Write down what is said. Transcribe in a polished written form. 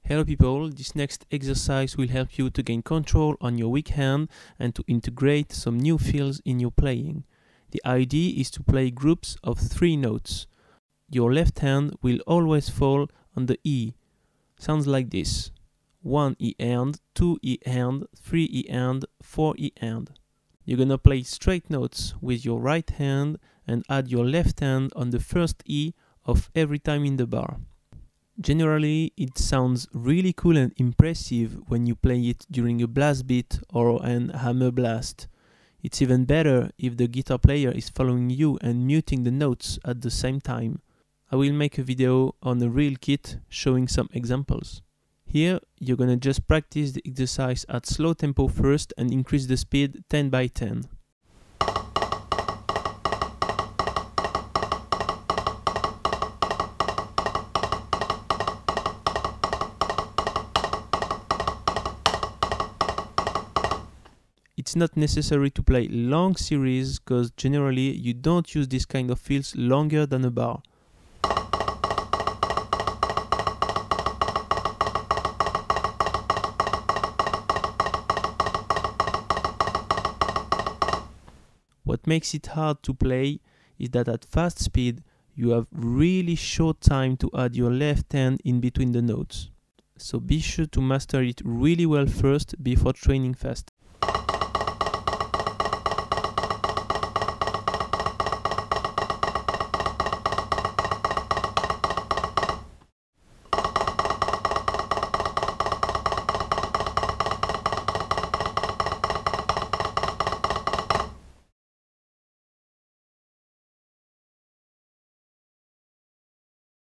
Hello people, this next exercise will help you to gain control on your weak hand and to integrate some new feels in your playing. The idea is to play groups of 3 notes. Your left hand will always fall on the E. Sounds like this: 1 E hand, 2 E hand, 3 E hand, 4 E hand. You're gonna play straight notes with your right hand and add your left hand on the first E of every time in the bar. Generally, it sounds really cool and impressive when you play it during a blast beat or an hammer blast. It's even better if the guitar player is following you and muting the notes at the same time. I will make a video on a real kit showing some examples. Here, you're gonna just practice the exercise at slow tempo first and increase the speed 10 by 10. It's not necessary to play long series because generally you don't use this kind of feels longer than a bar. What makes it hard to play is that at fast speed you have really short time to add your left hand in between the notes. So be sure to master it really well first before training fast.